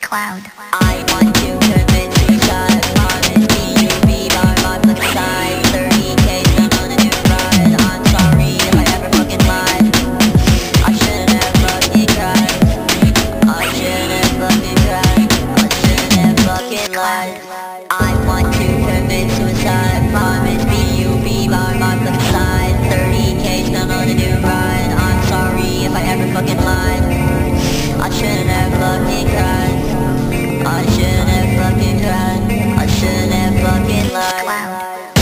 Cloud. I want to commit suicide. Promise me you'll be by my flip side. 30K done on a new ride. I'm sorry if I ever fucking lied. I shouldn't have fucking cried. I shouldn't have fucking cried. I shouldn't have fucking lied. I want to commit suicide. Promise me you'll be by my flip side. 30K done on a new ride. I'm sorry if I ever fucking lied. I shouldn't have fucking cried. I shouldn't have fucking cried. I shouldn't have fucking lied.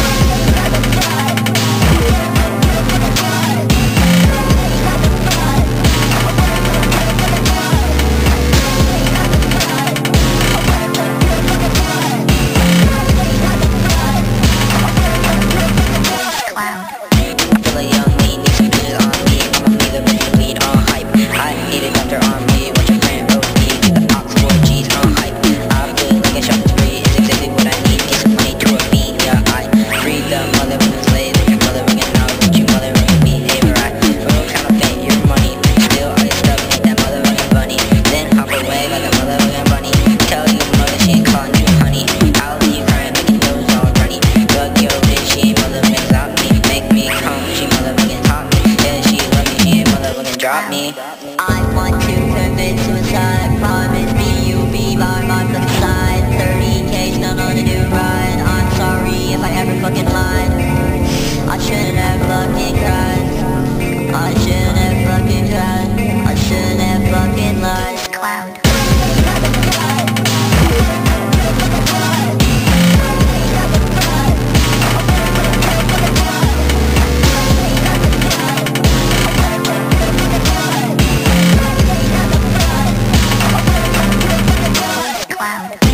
Drop me. I want to commit suicide. Promise me you'll be by my flip side. 30K done on a new ride. I'm sorry if I ever fucking lied. I shouldn't have fucking cried. I shouldn't have fucking cried. I shouldn't have fucking lied. Cloud. Cloud.